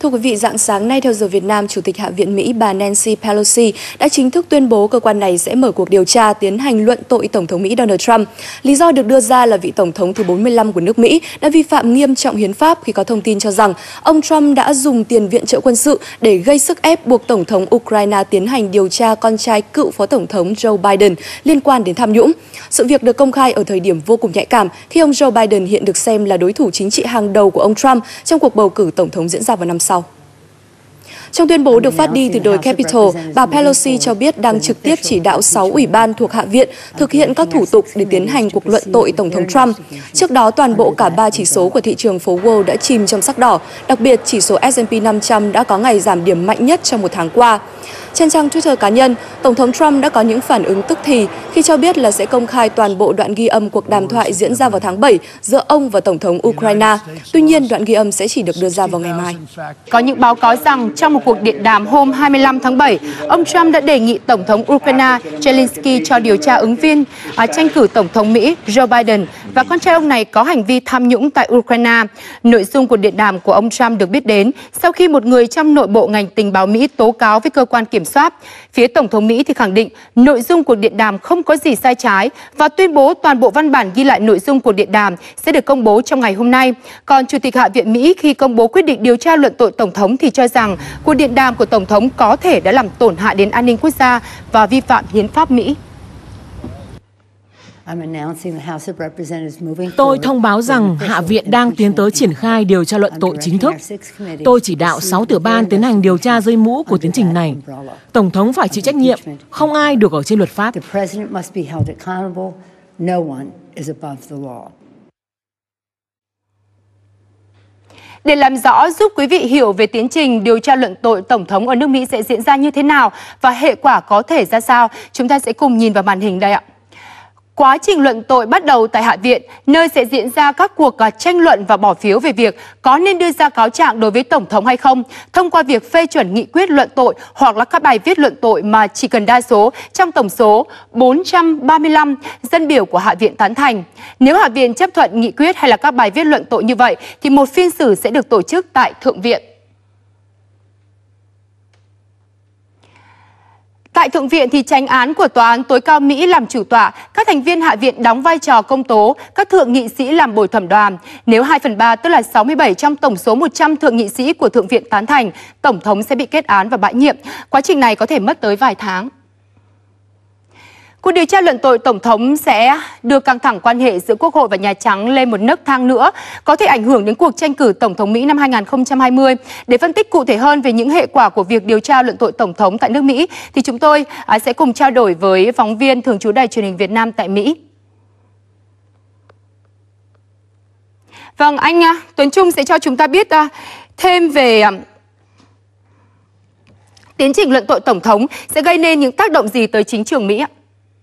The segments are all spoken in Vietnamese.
Thưa quý vị, rạng sáng nay theo giờ Việt Nam, Chủ tịch Hạ viện Mỹ bà Nancy Pelosi đã chính thức tuyên bố cơ quan này sẽ mở cuộc điều tra tiến hành luận tội Tổng thống Mỹ Donald Trump. Lý do được đưa ra là vị Tổng thống thứ 45 của nước Mỹ đã vi phạm nghiêm trọng hiến pháp khi có thông tin cho rằng ông Trump đã dùng tiền viện trợ quân sự để gây sức ép buộc Tổng thống Ukraine tiến hành điều tra con trai cựu Phó Tổng thống Joe Biden liên quan đến tham nhũng. Sự việc được công khai ở thời điểm vô cùng nhạy cảm khi ông Joe Biden hiện được xem là đối thủ chính trị hàng đầu của ông Trump trong cuộc bầu cử Tổng thống diễn ra vào năm sau. Trong tuyên bố được phát đi từ đồi Capitol, bà Pelosi cho biết đang trực tiếp chỉ đạo 6 ủy ban thuộc Hạ viện thực hiện các thủ tục để tiến hành cuộc luận tội Tổng thống Trump. Trước đó, toàn bộ cả 3 chỉ số của thị trường phố Wall đã chìm trong sắc đỏ, đặc biệt chỉ số S&P 500 đã có ngày giảm điểm mạnh nhất trong một tháng qua. Trên trang Twitter cá nhân, Tổng thống Trump đã có những phản ứng tức thì khi cho biết là sẽ công khai toàn bộ đoạn ghi âm cuộc đàm thoại diễn ra vào tháng 7 giữa ông và Tổng thống Ukraine. Tuy nhiên, đoạn ghi âm sẽ chỉ được đưa ra vào ngày mai. Có những báo cáo rằng trong một cuộc điện đàm hôm 25 tháng 7, ông Trump đã đề nghị Tổng thống Ukraine Zelensky cho điều tra ứng viên tranh cử Tổng thống Mỹ Joe Biden và con trai ông này có hành vi tham nhũng tại Ukraine. Nội dung của điện đàm của ông Trump được biết đến sau khi một người trong nội bộ ngành tình báo Mỹ tố cáo với cơ quan kiểm soát. Phía Tổng thống Mỹ thì khẳng định nội dung cuộc điện đàm không có gì sai trái và tuyên bố toàn bộ văn bản ghi lại nội dung cuộc điện đàm sẽ được công bố trong ngày hôm nay. Còn Chủ tịch Hạ viện Mỹ khi công bố quyết định điều tra luận tội Tổng thống thì cho rằng cuộc điện đàm của Tổng thống có thể đã làm tổn hại đến an ninh quốc gia và vi phạm hiến pháp Mỹ. Tôi thông báo rằng Hạ viện đang tiến tới triển khai điều tra luận tội chính thức. Tôi chỉ đạo 6 tiểu ban tiến hành điều tra dưới mũ của tiến trình này. Tổng thống phải chịu trách nhiệm, không ai được ở trên luật pháp. Để làm rõ giúp quý vị hiểu về tiến trình điều tra luận tội Tổng thống ở nước Mỹ sẽ diễn ra như thế nào và hệ quả có thể ra sao, chúng ta sẽ cùng nhìn vào màn hình đây ạ. Quá trình luận tội bắt đầu tại Hạ viện, nơi sẽ diễn ra các cuộc tranh luận và bỏ phiếu về việc có nên đưa ra cáo trạng đối với Tổng thống hay không, thông qua việc phê chuẩn nghị quyết luận tội hoặc là các bài viết luận tội mà chỉ cần đa số trong tổng số 435 dân biểu của Hạ viện tán thành. Nếu Hạ viện chấp thuận nghị quyết hay là các bài viết luận tội như vậy, thì một phiên xử sẽ được tổ chức tại Thượng viện. Tại Thượng viện thì chánh án của Tòa án tối cao Mỹ làm chủ tọa, các thành viên Hạ viện đóng vai trò công tố, các thượng nghị sĩ làm bồi thẩm đoàn. Nếu 2/3 tức là 67 trong tổng số 100 thượng nghị sĩ của Thượng viện tán thành, Tổng thống sẽ bị kết án và bãi nhiệm. Quá trình này có thể mất tới vài tháng. Cuộc điều tra luận tội Tổng thống sẽ đưa căng thẳng quan hệ giữa Quốc hội và Nhà Trắng lên một nấc thang nữa, có thể ảnh hưởng đến cuộc tranh cử Tổng thống Mỹ năm 2020. Để phân tích cụ thể hơn về những hệ quả của việc điều tra luận tội Tổng thống tại nước Mỹ, thì chúng tôi sẽ cùng trao đổi với phóng viên thường trú Đài Truyền hình Việt Nam tại Mỹ. Vâng, anh Tuấn Trung sẽ cho chúng ta biết thêm về tiến trình luận tội Tổng thống sẽ gây nên những tác động gì tới chính trường Mỹ ạ?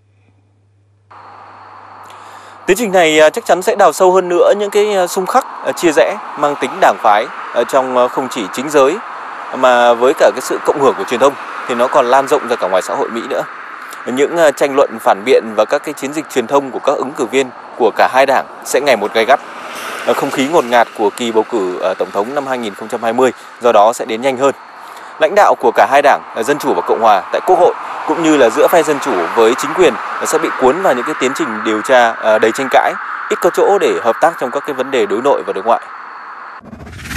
Tiến trình này chắc chắn sẽ đào sâu hơn nữa những cái xung khắc, chia rẽ mang tính đảng phái trong không chỉ chính giới mà với cả cái sự cộng hưởng của truyền thông thì nó còn lan rộng ra cả ngoài xã hội Mỹ nữa. Những tranh luận phản biện và các cái chiến dịch truyền thông của các ứng cử viên của cả hai đảng sẽ ngày một gay gắt. Không khí ngột ngạt của kỳ bầu cử Tổng thống năm 2020 do đó sẽ đến nhanh hơn. Lãnh đạo của cả hai đảng, Dân Chủ và Cộng Hòa tại Quốc hội cũng như là giữa phe Dân Chủ với chính quyền sẽ bị cuốn vào những cái tiến trình điều tra đầy tranh cãi, ít có chỗ để hợp tác trong các cái vấn đề đối nội và đối ngoại.